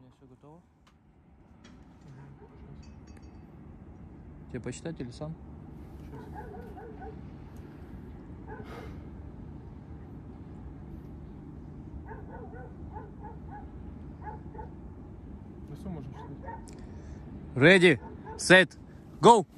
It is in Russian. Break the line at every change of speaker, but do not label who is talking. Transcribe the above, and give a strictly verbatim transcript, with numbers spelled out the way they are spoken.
меня все готово.
Угу.
Тебе почитать или сам?
Ну все, можем читать.
Ready, set, go!